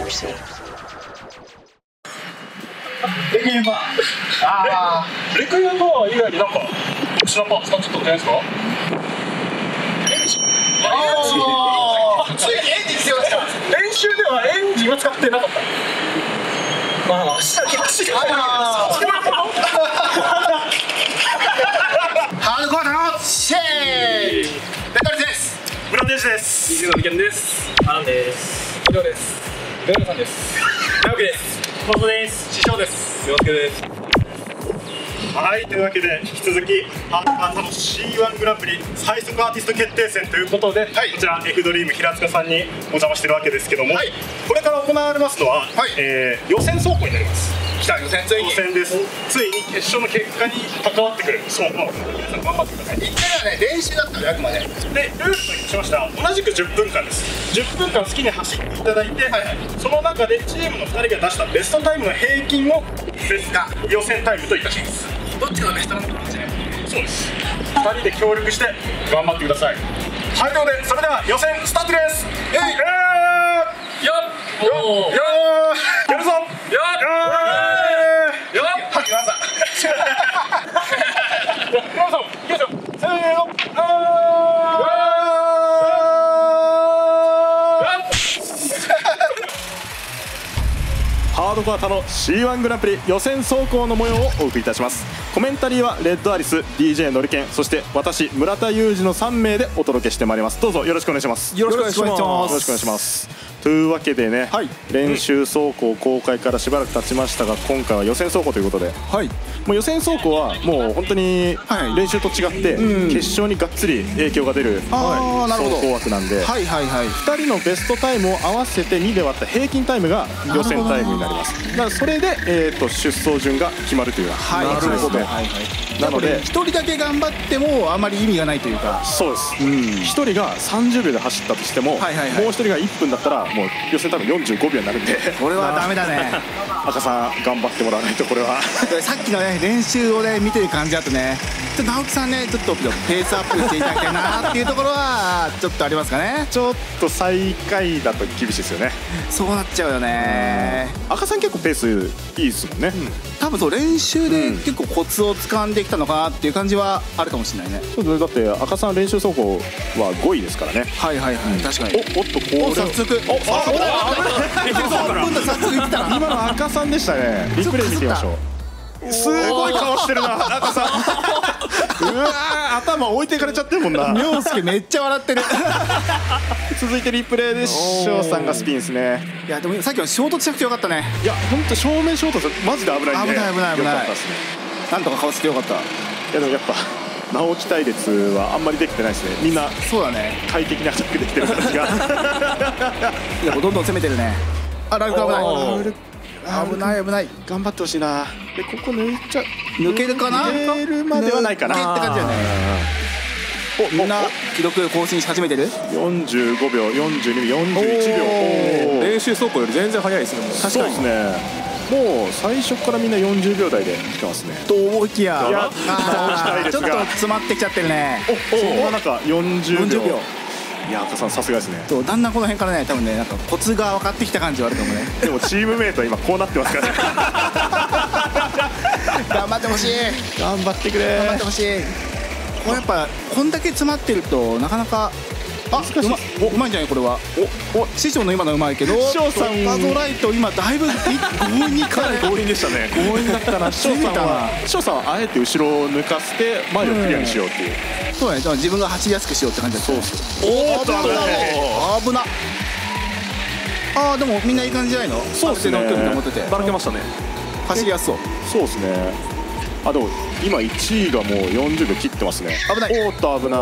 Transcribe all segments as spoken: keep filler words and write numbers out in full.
mercy. レクイエムバー。ああ。レクイエムバー以外になんか特殊なパーツ使っちゃったんじゃないですか？エンジン。ああ。ついにエンジン使いました。練習ではエンジンは使ってなかった。まあ足だけ走ってた。ハードコアのシェイ。レトリです。ブランデージです。 水野美健です。アランです。 以上です。レオナさんです。 直樹です。コートです。 師匠です。 洋介です。 はい、というわけで引き続きハードカーの シーワン グランプリ最速アーティスト決定戦ということで、はい、こちら F ドリーム平塚さんにお邪魔してるわけですけども、はい、これから行われますのは、はい、えー、予選走行になります。来た予選ついに予選です。ついに決勝の結果に関わってくる走行、皆さん頑張ってください。いっかいはね練習だったのであくまででルールとしましたら同じくじゅっぷんかんです。じゅっぷんかん好きに走っていただいて、はいはい、その中でチームのふたりが出したベストタイムの平均をベスト予選タイムといたします。どっちがベストなのかですね。そうです。ふたりで協力して頑張ってください。はい、ということでそれでは予選スタートです。えい、えー、よっよっよーやるぞよっよっはっきりなさ皆さんいきましょう。せーのハードコアタの シーワン グランプリ予選走行の模様をお送りいたします。コメンタリーはレッドアリス、 ディージェー のりけん、そして私村田裕二のさんめいでお届けしてまいります。どうぞよろしくお願いします。 よろしくお願いします。 よろしくお願いします。というわけでね、はい、練習走行公開からしばらく経ちましたが、今回は予選走行ということで、はい、もう予選走行はもう本当に練習と違って決勝にがっつり影響が出る走行枠なんで、ふたりのベストタイムを合わせてにで割った平均タイムが予選タイムになります。だからそれで、えー、と出走順が決まるというような感じですね。なのでひとりだけ頑張ってもあまり意味がないというか、そうです。ひとりがさんじゅうびょうで走ったとしても、もうひとりがいっぷんだったらもう予選タイムよんじゅうごびょうになるんで、これはダメだね。赤さん頑張ってもらわないとこれは。さっきのね練習をね見てる感じだとね、ちょっと直樹さんねちょっとペースアップしていただきたいなっていうところはちょっとありますかね。ちょっと最下位だと厳しいですよね。そうなっちゃうよね。赤さん結構ペースいいですもんね。多分そう練習で結構コツを掴んできたのかなっていう感じはあるかもしれないね。そうだって赤さん練習走行はごいですからね。はいはいはい、確かに。おおっとこれ早速おあ危ない危ない早速いったな。今の赤さんでしたね。リプレイ見てみましょう。すごい顔してるな赤さん。うわー頭置いていかれちゃってるもんな。涼介めっちゃ笑ってる。続いてリプレイで翔さんがスピンですね。いやでもさっきは衝突しなくてよかったね。いや本当正面衝突マジで危ないんで、危ない危ない危ない。よかったですね。なんとかかわせてよかった。いやでもやっぱ直樹隊列はあんまりできてないですね。みんなそうだね快適にアタックできてる感じが。いやもうどんどん攻めてるね。あライフ危ない危ない危ない。頑張ってほしいな。でここ抜いちゃ抜けるかな。抜けるまではないかなって感じだね。おみんな記録更新し始めてる。よんじゅうごびょうよんじゅうにびょうよんじゅういちびょう。練習走行より全然速いですね。確かにね。もう最初からみんなよんじゅうびょうだいで来てますね。と思いきやちょっと詰まってきちゃってるね。そんな中よんじゅうびょう。いや赤さんさすがですね。だんだんこの辺からね多分ねなんかコツが分かってきた感じはあるかもね。でもチームメイトは今こうなってますからね。頑張ってほしい。頑張ってくれ。頑張ってほしい。これやっぱこんだけ詰まってるとなかなかあ難しい。おうまいんじゃないこれは。おお師匠の今のうまいけど師匠さんパゾライト今だいぶ強引にかなり強引でしたね。強引だったな。師匠さんは師匠さんはあえて後ろを抜かせて前をクリアにしようっていう。そうね。自分が走りやすくしようって感じだった。そうそう。おお危ない危な。ああでもみんないい感じじゃないの。そうですね。ばらけましたね。走りやすそう。そうですね。あでも今いちいがもうよんじゅうびょう切ってますね。危ない。おっと危ない。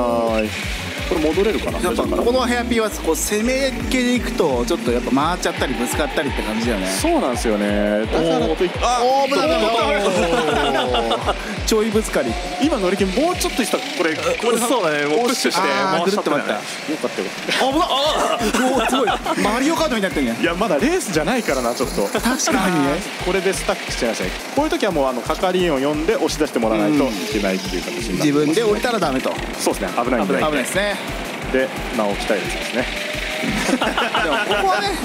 これ戻れるかな。やっぱこのヘアピーはこう攻め系でいくとちょっとやっぱ回っちゃったりぶつかったりって感じだよね。そうなんですよね。だからといってあお危ない危ないちょいぶつかり。今乗り気もうちょっとしたこれこれそうだね。もうプッシュして回しちゃったね。よかったよ危ない。あすごいマリオカートになってるね。いやまだレースじゃないからなちょっと。確かにね。これでスタックしちゃいましたね。こういう時はもうあの係員を呼んで押し出してもらわないといけないっていう形になってますね。自分で降りたらダメと。そうですね。危ないんで危ないですね。で直樹隊列ですね。でもここはね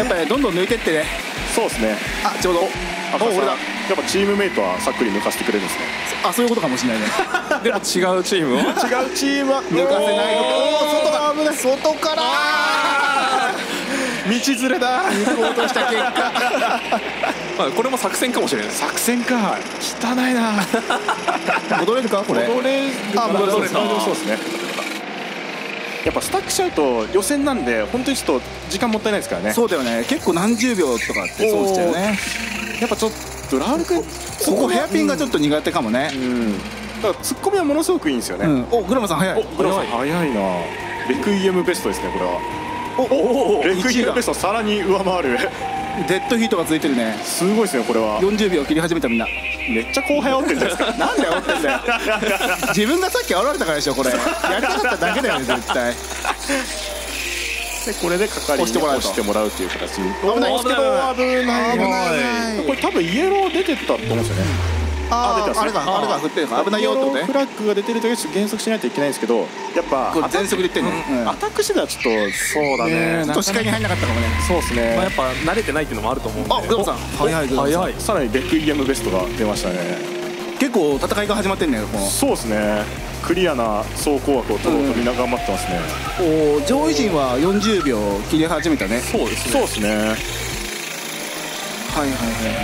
やっぱりどんどん抜いてってね。 そうですね。 あ、ちょうどお俺だ。 やっぱチームメイトはさっくり抜かしてくれるんですね。 あ、そういうことかもしれないね。 でも違うチームを違うチームは抜かせないの。おお、外が危ない。外から道連れだ。 抜こうとした結果。 まあこれも作戦かもしれない。 作戦か。汚いな。 戻れるかこれ。 戻れる。 あ、戻れる。 そうですね。やっぱスタックしちゃうと予選なんで本当にちょっと時間もったいないですからね。 そうだよね。結構何十秒とかってそうしたよね。 やっぱちょっとラウル君ここヘアピンがちょっと苦手かもね。 うん。だからツッコミはものすごくいいんですよね。 お、グラムさん早い。 グラムさん早いな。レクイエムベストですねこれは。おお。レクイエムベストさらに上回る。 デッドヒートがついてるね。 すごいですねこれは。 よんじゅうびょう切り始めたみんな。 めっちゃ後輩煽ってんじゃないですか。 なんで煽ってんだよ。自分がさっき煽られたからでしょこれ。やりたかっただけだよね絶対。 でこれで係に押してもらうっていう形。 危ないですけど危ない危ない。これ多分イエロー出てたと思うんですよね。 ああ、あれがあれが振ってるから危ないよってことね。 フラッグが出てる時は減速しないといけないんですけど、やっぱ全速でいってんの。 アタックしてたらちょっとそうだね。 ちょっと視界に入んなかったかもね。 そうですね。 まあやっぱ慣れてないっていうのもあると思うんで。 あ、グラムさん早い早い。さらにレクイエムベストが出ましたね。 結構戦いが始まってんね。 そうですね。クリアな走行枠を取ろうとみんな頑張ってますね。 お、上位陣はよんじゅうびょう切り始めたね。 そうですね。そうですね。はいはいはい。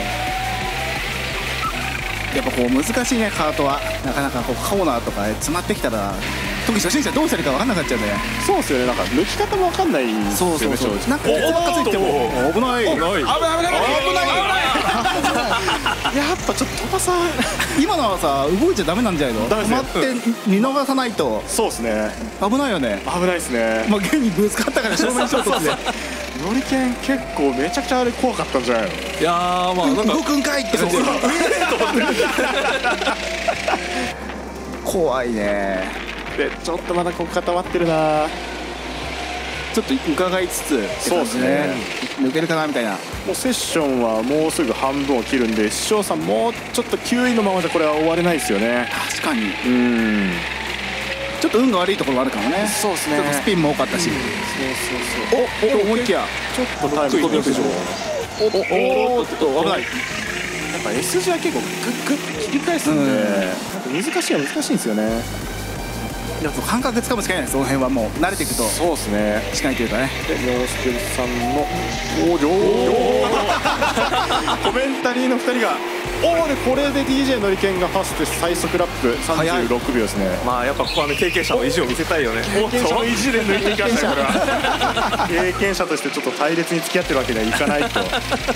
やっぱこう難しいねカートは。なかなかこうコーナーとか詰まってきたら特に初心者どうしたらいいか分かんなくなっちゃうんだよね。 そうですよね。なんか抜き方も分かんないですよね。 そうそうそう。なんか鉄ばっかついても危ない危ない危ない危ない。 やっぱちょっと飛ばさ今のはさ動いちゃダメなんじゃないの。止まって見逃さないと。 そうですね。 危ないよね。 危ないですね。 まあ現にぶつかったから正面衝突で。 ノリケン結構めちゃくちゃあれ怖かったんじゃないの。 いやーまあなんか動くんかいって感じ。怖いね。 でちょっとまだここ固まってるな。 ちょっと伺いつつ。 そうですね。 抜けるかなみたいな。 もうセッションはもうすぐ半分を切るんで、師匠さんもうちょっときゅういのままでこれは終われないですよね。 確かに。 うん。 ちょっと運が悪いところもあるかもね。 そうですね。 ちょっとスピンも多かったし。そうそうそう。お、お、思いっきや。 ちょっとタイム飛びでしょ。 お、お、おっと危ない。 やっぱ S 字は結構グッグッ切り返すんで、難しいは難しいんですよね。 いや、感覚つかむしかないね。その辺はもう慣れていくと。 そうですね。 しかないというかね。 で、洋介さんのお上コメンタリーのふたりが。おーでこれで ディージェー のりけんがファスト最速ラップさんじゅうろくびょうですね。 まあやっぱここはね経験者の意地を見せたいよね。 経験者の意地で抜いていきましたよこれは。経験者としてちょっと隊列に付き合ってるわけにはいかないと。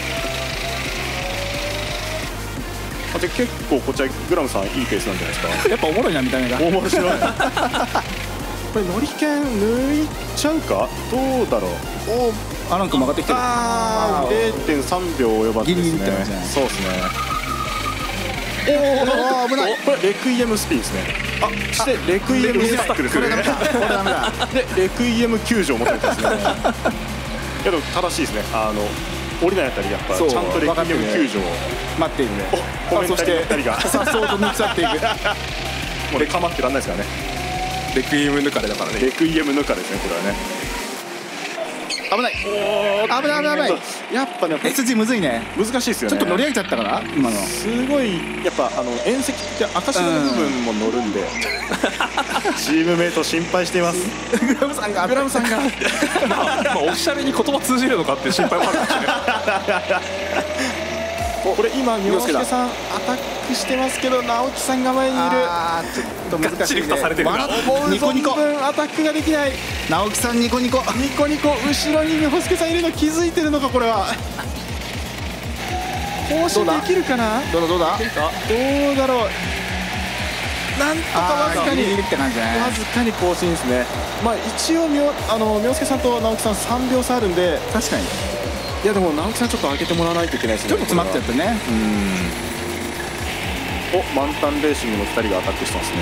あで結構こちらグラムさんいいペースなんじゃないですか。 やっぱおもろいな見た目が。 面白い。これのりけん抜いちゃうかどうだろう。 おアラン君曲がってきてる。 ああ ゼロてんさんびょう及ばずですね。 ギリギリって感じね。 そうですね。 おお危ない。 これレクイエムスピンですね。あしてレクイエムスタックですね。 これダメだ。 でレクイエム救助を持ってますね。いやでも正しいですね。あの降りないあたりやっぱちゃんとレクイエム救助を待っているね。 コメンタリーのふたりがさっそうと抜き去っていく。 もうね構ってらんないですからね。 レクイエム抜かれだからね。 レクイエム抜かれですねこれはね。危ない。お危ない危ない危ない。 やっぱね S 字むずいね。 難しいですよね。 ちょっと乗り上げちゃったかな今の。 すごいやっぱあの縁石って赤白の部分も乗るんで、チームメイト心配しています。 グラムさんがグラムさんがまあオフィシャルに言葉通じるのかっていう心配もあるかもしれない。 これ今明介さんアタックしてますけど直樹さんが前にいる。 あーちょっと難しいね。 がっちり蓋されてるな。 ニコニコアタックができない。 直樹さんニコニコニコニコ後ろに明介さんいるの気づいてるのかこれは。更新できるかな。 どうだどうだどうだろう。なんとかわずかにわずかに更新ですね。まあ一応みょあの明介さんと直樹さんさんびょう差あるんで。 確かに。 いやでも直樹さんちょっと開けてもらわないといけないですね。 ちょっと詰まっちゃってね。 うん。お満タンレーシングのふたりがアタックしてますね。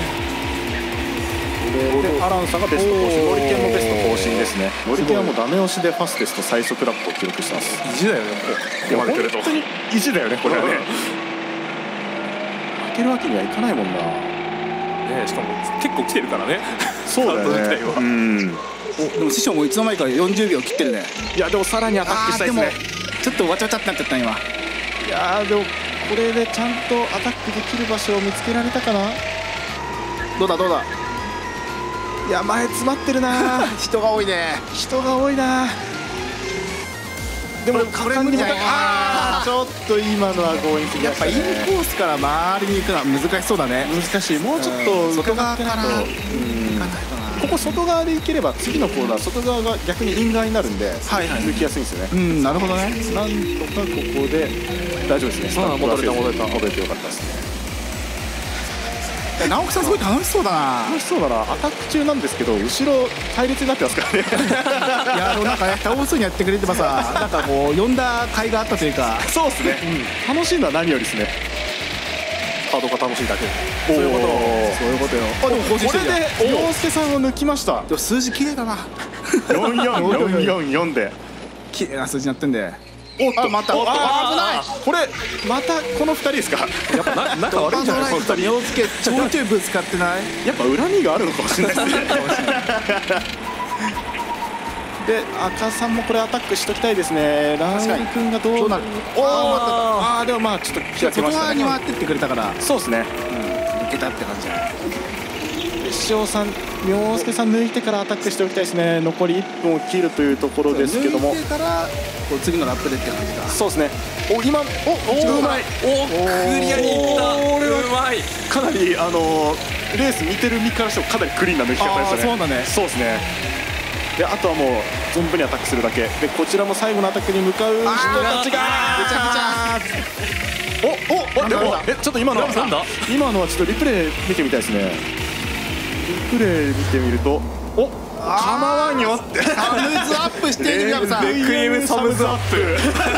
でアランさんがベスト更新、ノリケンもベスト更新ですね。ノリケンはもうダメ押しでファステスト最速ラップを記録してます。 意地だよね。 いや本当に意地だよねこれはね。負けるわけにはいかないもんな。 ねしかも結構来てるからね。 そうだよね。うん。 おでも師匠もいつの間にかよんじゅうびょう切ってるね。 いやでもさらにアタックしたいですね。 ちょっとわちゃわちゃってなっちゃった今。 いやでもこれでちゃんとアタックできる場所を見つけられたかな。 どうだどうだ。 いや前詰まってるな人が多いね。 人が多いな。でもこれ無理じゃない。 あーちょっと今のは強引すぎやっぱインましたね。 コースから周りに行くのは難しそうだね。 難しい。もうちょっと外側から伺ってないとここ外側で行ければ次のコーナー外側が逆にイン側になるんで抜きやすいんですよね。 うんなるほどね。 なんとかここで大丈夫ですね。スタート戻れた戻れた戻れてよかったですね。 直樹さんすごい楽しそうだな。 楽しそうだな。アタック中なんですけど後ろ隊列になってますからね。 いやあのなんかね倒そうにやってくれてばさ、なんかこう呼んだ甲斐があったというか。 そうですね、うん、楽しいのは何よりですね。 カードが楽しいだけ。 そういうことそういうことよ。あでも更新してるじゃん。 これで陽介さんを抜きました。 でも数字綺麗だな。 よんよんよんよんよんで綺麗な数字になってんで。 おっとまたおっとあ危ない。これまたこのふたりですか。 やっぱな仲悪いんじゃないこのふたり。 陽介ちょいちょいぶつかってない。 やっぱ恨みがあるのかもしれないですね。で赤さんもこれアタックしときたいですね。ラウル君がどうどうなる。 おああでもまあちょっと気がつきま外側したね。 に回ってってくれたからそうですね。 抜けたって感じ。 師匠さん陽介さん抜いてからアタックしておきたいですね。残りいっぷんを切るというところですけども。 抜いてからこう次のラップでって感じか。 そうですね。お今おおうまい。 おクリアにいった。 これはうまい。 かなりあのレース見てる身からしてもかなりクリーンな抜き方でしたね。 そうだね。 そうですね。であとはもう存分にアタックするだけでこちらも最後のアタックに向かう人たちがぐちゃおおおでもえちょっと今のはなんだ今のはちょっとリプレイ見てみたいですね。リプレイ見てみるとお構わんよってサムズアップしているやつさん。 レクイエムサムズアップ。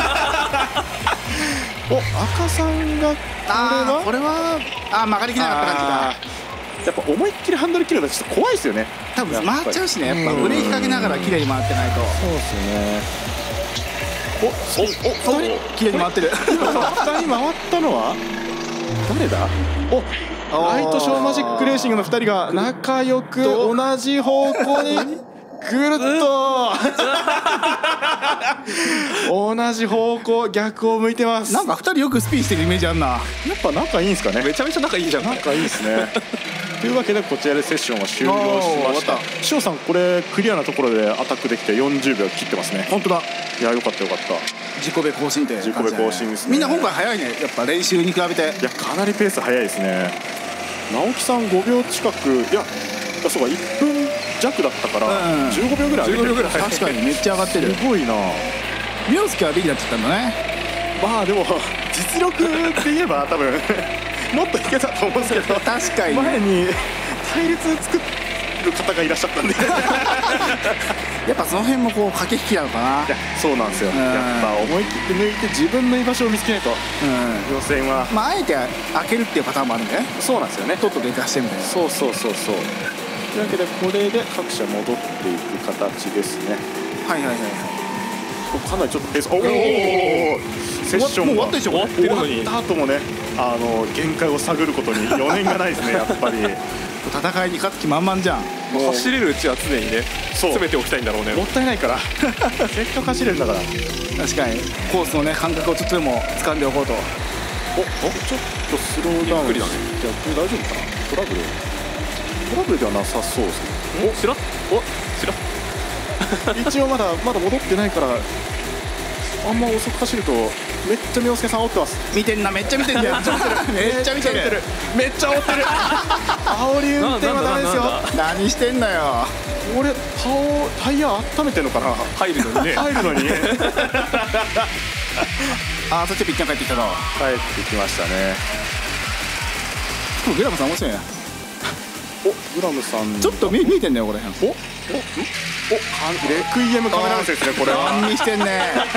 お赤さんがこれはこれはあ曲がりきれなかった感じだ。 やっぱ思いっきりハンドル切るのはちょっと怖いですよね。 多分回っちゃうしね。やっぱブレーキかけながら綺麗に回ってないと。 そうですよね。おおお二人綺麗に回ってる。 二人回ったのは誰だ。おライトショーマジックレーシングのふたりが仲良く同じ方向にぐるっと同じ方向逆を向いてます。 なんかふたりよくスピンしてるイメージあんな。 やっぱ仲いいんですかね。 めちゃめちゃ仲いいじゃん。 仲いいですね。というわけでこちらでセッションは終了しました。師匠さんこれクリアなところでアタックできてよんじゅうびょう切ってますね。 本当だ。 いやよかったよかった。 自己ベ更新って自己ベ更新ですね。 みんな今回早いね。やっぱ練習に比べて。 いやかなりペース早いですね。直樹さんごびょう近くいやそうかいっぷん弱だったからじゅうごびょうぐらい上げてる。 じゅうごびょうぐらい確かにめっちゃ上がってる。 すごいな。 陽介は B になっちゃったんだね。 まあでも実力って言えば多分もっといけたと思うんですけど確かに前に隊列作る方がいらっしゃったんでやっぱその辺もこう駆け引きなのかな。 いやそうなんですよ。やっぱ思い切って抜いて自分の居場所を見つけないと予選はまああえて開けるっていうパターンもあるんだよね。 そうなんですよね。 とっとと行かしてみたいな。 そうそうそうそう。というわけでこれで各社戻っていく形ですね。 はいはいはいはい。 かなりちょっとペースおおセッションが終わってるのに終わった後もねあの限界を探ることに余念がないですねやっぱり。 戦いに勝つ気満々じゃん。 もう走れるうちは常にね詰めておきたいんだろうね。 もったいないからせっかく走れるんだから。 確かにコースのね感覚をちょっとでも掴んでおこうと。 おおちょっとスローダウン。 ゆっくりだね。 逆に大丈夫かな。トラブルトラブルではなさそうですけど。おしらおしら一応まだまだ戻ってないからあんま遅く走るとめっちゃ宮助さん煽ってます。 見てんな。めっちゃ見てんだよ。めっちゃ見てる。 めっちゃ煽ってる。煽り運転はダメですよ。 何してんだよ。 俺タイヤ温めてんのかな。 入るのにね入るのにあーそっちピッチャー帰ってきたの。 帰ってきましたね。 グラムさん面白いな。 おグラムさんちょっと見見えてんだよこれ。おおおレクイエムカメラマンですねこれは。 何にしてんね。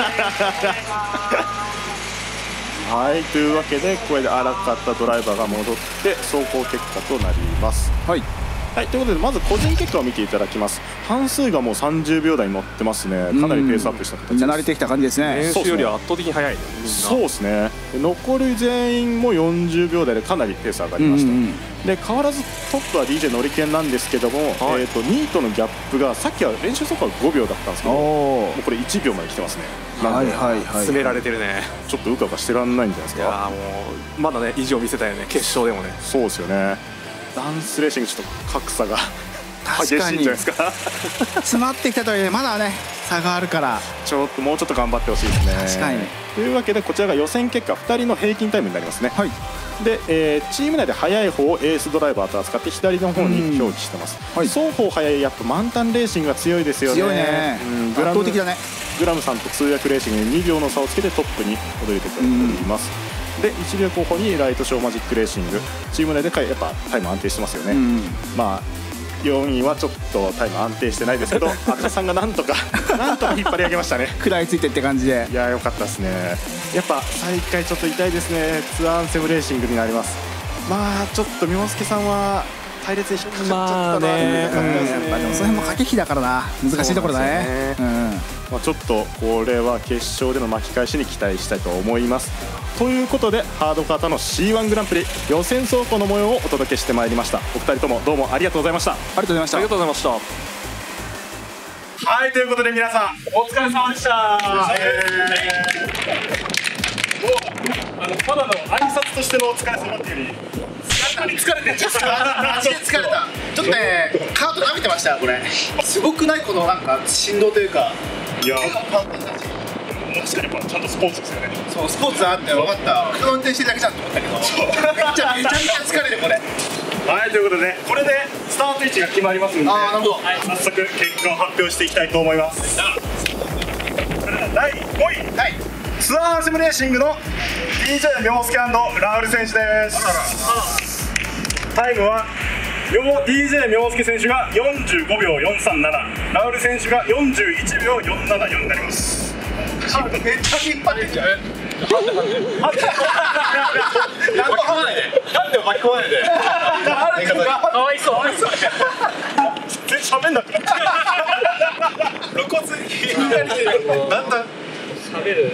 はいというわけでこれで荒かったドライバーが戻って走行結果となります。 はいはい、ということでまず個人結果を見ていただきます。半数がもうさんじゅうびょうだいに乗ってますね。かなりペースアップした形です。 みんな慣れてきた感じですね。 練習よりは圧倒的に速いね。 そうですね。残り全員もよんじゅうびょうだいでかなりペース上がりました。 で変わらずトップは ディージェー 乗り券なんですけども、はい、えーとにいとのギャップがさっきは練習速度はごびょうだったんですけど、もうこれいちびょうまで来てますね。 はいはいはい、詰められてるね。 ちょっとうかうかしてらんないんじゃないですか。 いやもうまだね意地を見せたよね、決勝でもね。 そうですよね。ダンスレーシングちょっと格差が激しいんじゃないですか。 詰まってきたとはいえまだね差があるから、 ちょっともうちょっと頑張ってほしいですね。 確かに。 というわけでこちらが予選結果ふたりの平均タイムになりますね。はい。で、えー、チーム内で速い方をエースドライバーと扱って左の方に表記してます。はい、双方速い、やっぱ満タンレーシングが強いですよね。 強いね。圧倒的だね。 グラムさんと通訳レーシングににびょうの差をつけてトップに躍り出ております。でいちびょうごほにライトショーマジックレーシング、チーム内でやっぱタイム安定してますよね。まあよんいはちょっとタイム安定してないですけど、赤田さんがなんとかなんとか引っ張り上げましたね。 食らいついてって感じで、 いや良かったですね。やっぱ最下位ちょっと痛いですね。ツアーアンセムレーシングになります。まあちょっと妙介さんは隊列で引っかかっちゃったな。 やっぱでもその辺も駆け引きだからな、難しいところだね。 まあちょっとこれは決勝での巻き返しに期待したいと思います。ということでハードカータの シーワン グランプリ予選走行の模様をお届けしてまいりました。お二人ともどうもありがとうございました。ありがとうございました。 ありがとうございました。 はい、ということで皆さんお疲れ様でした。あのただの挨拶としてのお疲れ様っていうより疲れてんじゃん。 マジで疲れた。ちょっとねカート舐めてました。これすごくない？このなんか振動というか。 いや確かにちゃんとスポーツですよね。 そうスポーツだって分かった。車運転してるだけじゃんと思ったけど、めっちゃめちゃめちゃ疲れるこれ。 はい、ということでね、これでスタート位置が決まりますので、 あーなるほど、 はい、早速結果を発表していきたいと思います。それではだいごい、はい、ツアーアンセムレーシングの ディージェー 妙介&ラウル選手です。タイムは ディージェー 妙介選手がよんじゅうごびょうよんさんなな、ラウル選手がよんじゅういちびょうよんななよんになります。 めっちゃ引っ張ってんじゃん。なんで巻き込まないで。なんで巻き込まないで。かわいそう。 全然喋んなくなっちゃう。露骨に気になりしてる。だんだん喋る。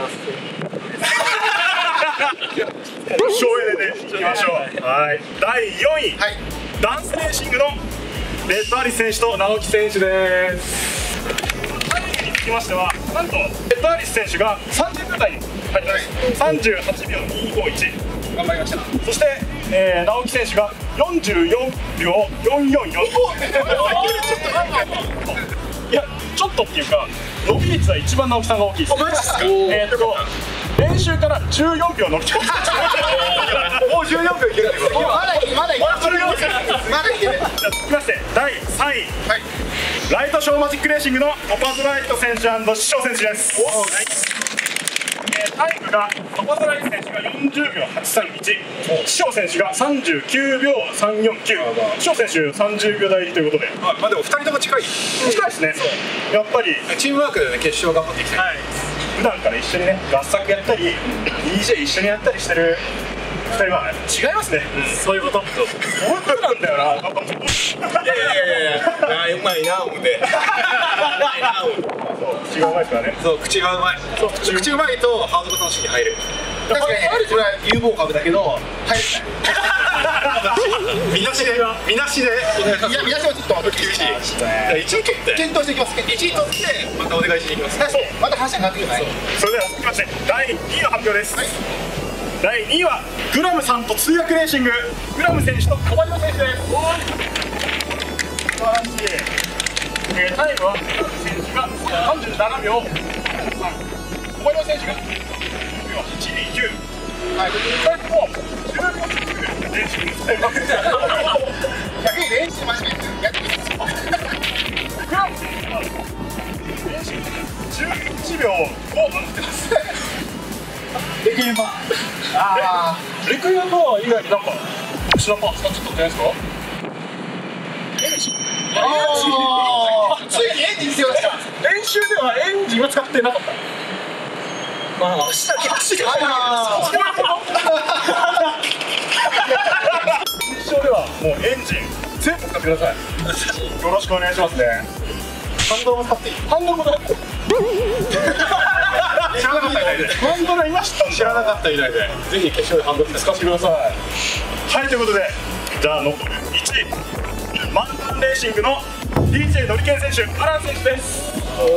省エネでいきましょう。はい。だいよんい、はい、ダンスレーシングのレッドアリス選手と直樹選手です。つきましては、なんとレッドアリス選手がさんじゅうびょうだいに入ってます。さんじゅうはちびょうにごいち、 頑張りました。 そして、えー、直樹選手がよんじゅうよんびょうよんよんよん。いや、ちょっとっていうか伸び率は一番直樹さんが大きいです。えーっと練習からじゅうよんびょう伸びてます。もうじゅうよんびょういける。 まだいける、まだいける、まだいける。 続きましてだいさんい、はい、ライトショーマジックレーシングのトパズライト選手&師匠選手です。はい、えー、タイムがトパズライト選手がよんじゅうびょうはちさんいち、師匠選手がさんじゅうきゅうびょうさんよんきゅう、師匠選手さんじゅうびょうだいということで、 まあでもふたりとも近い近いですね。やっぱりチームワークでね、決勝頑張っていきたい。 はい、普段から一緒にね合作やったり ディージェー 一緒にやったりしてるふたりは違いますね。 そういうこと。 そういうことなんだよな。いやいやいやいやいや、うまいな思って。 口がうまいですからね。 そう、口がうまい。そう口口うまいとハードコ楽しみに入れる。 確かにこれは有望株だけど入れない。みなしでみなしで。 いやみなしはちょっと厳しい。 一応検討していきます。一位取ってまたお願いしに行きます。 また話が変わってくるね。 それでは続きましてだいにいの発表です。だいにいはグラムさんと通訳レーシング、グラム選手と小林選手です。素晴らしい。えー、タイムはグラム選手がさんじゅうななびょうさん、小林選手がじゅうびょうはちにきゅう。はい、ふたりともじゅうびょうでレーシングしています。 逆に練習真面目にやってみます。 グラム選手はレーシングじゅういちびょうごとなってます。 レクイエムパー。ああ、レクイエムパー以外になんかシナパー使っちゃったんじゃないですか。エンジン。 ああ、ついにエンジン必要ですか。 練習ではエンジンは使ってなかった。まあ足だけ足が。ああ。決勝ではもうエンジン全部使ってください。よろしくお願いしますね。ハンドルも使っていい？ハンドルも使って。 知らなかったみたいで。 ハンドルいました。 知らなかったみたいで。ぜひ決勝でハンドル使ってください。 はい、ということでじゃあ残るいちい、マンタンレーシングの ディージェー のりけん選手、アラン選手です。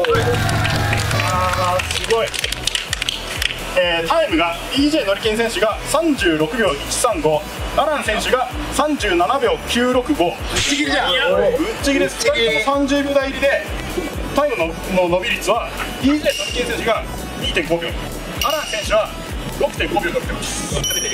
あーすごい、えー、タイムが ディージェー のりけん選手がさんじゅうろくびょういちさんご、アラン選手がさんじゅうななびょうきゅうろくご。ぶっちぎりじゃん。ぶっちぎりです。ふたりともさんじゅうびょうだい入りで、タイム の, の伸び率は ディージェー のりけん選手が にてんごびょう、アラン選手は ろくてんごびょう伸びてます。全部だ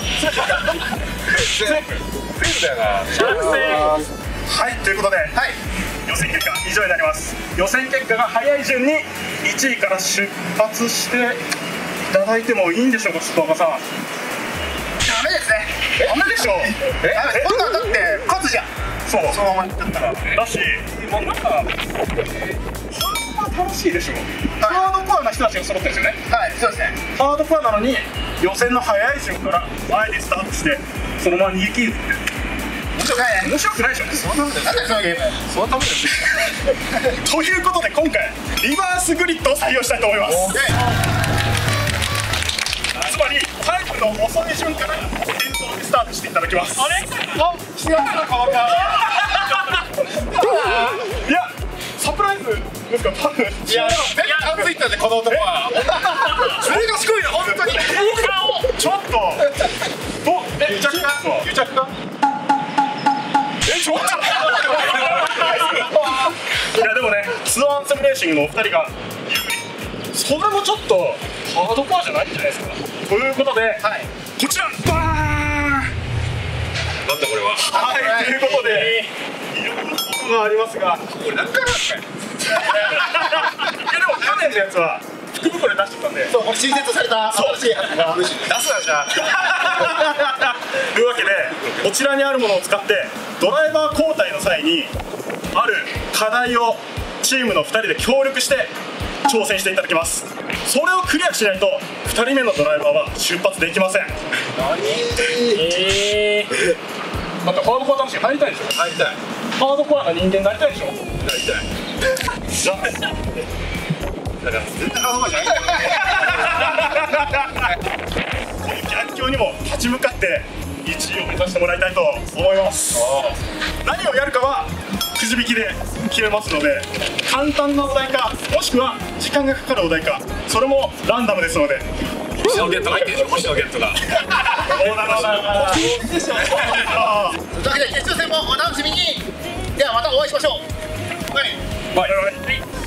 よな。はい、ということで、はい、予選結果以上になります。予選結果が早い順にいちいから出発していただいてもいいんでしょうか、柴岡さん。ダメですね。ダメでしょ。え、こんなんだって勝つじゃん。そう、そのままいっちゃったら。だし、もうなんかハードコア楽しいでしょ。ハードコアな人たちが揃ってるんですよね。はい、そうですね。ハードコアなのに予選の早い順から前でスタートしてそのまま逃げ切るって。面白くないね。面白くないでしょ。そんなことなんだよそのゲーム。そのためです。ということで今回リバースグリッドを採用したいと思います。つまりタイムの遅い順から点灯でスタートしていただきます。あれ？あ、違ったのかわかんない。いや、サプライズですか多分。いや、絶対感づいたんでこの男は。それがすごいな本当に。ちょっと。ど、え、癒着か？癒着か？え、ちょっと。いやでもね、ツアーアンセムレーシングのお二人が有利。それもちょっとハードコアじゃないんじゃないですか。ということで、はい、こちらバーン。なんだこれは。はい、ということで、いろんなことがありますが、これ何回なんですか。いやでも去年のやつは福袋で出してたんで、そう、新設された新しいやつが出すなじゃあ。というわけで、こちらにあるものを使ってドライバー交代の際にある課題をチームのふたりで協力して挑戦していただきます。それをクリアしないとふたりめのドライバーは出発できません。何？えー、だってハードコア楽しみ入りたいでしょ。入りたい。ハードコアな人間になりたいでしょ。なりたい。じゃあだから絶対ハードコアじゃない。この逆境にも立ち向かっていちいを目指してもらいたいと思います。何をやるかはくじ引きで決めますので、簡単なお題かもしくは時間がかかるお題か、それもランダムですので。星のゲットが入ってるでしょ。星のゲットが。そうなのだ。というわけで決勝戦もお楽しみに。ではまたお会いしましょう。はい。はい。